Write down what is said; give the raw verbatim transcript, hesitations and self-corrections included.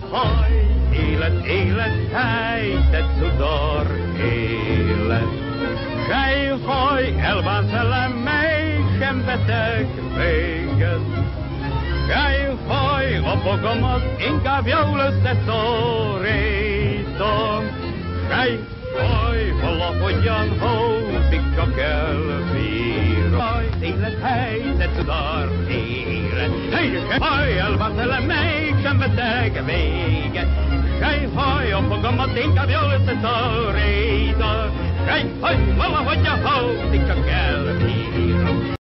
haj, élet, élet, helytett cudar, élet. Sejfaj, elbánt szellem, mely sem beteg véget. Sejfaj, a fogamat inkább jól összeszorítom. Sejfaj, valahogyan hópika kell bírom. Élet, helyzet, cudar, élet. Sejfaj, elbánt szellem, mely sem beteg véget. Sejfaj, a fogamat inkább jól összeszorítom. Sejfaj, valahogyan hópika kell bírom.